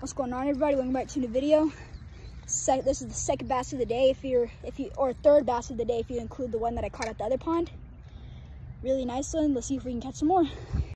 What's going on, everybody? Welcome back to a new video. This is the second bass of the day, or third bass of the day if you include the one that I caught at the other pond. Really nice one. Let's see if we can catch some more.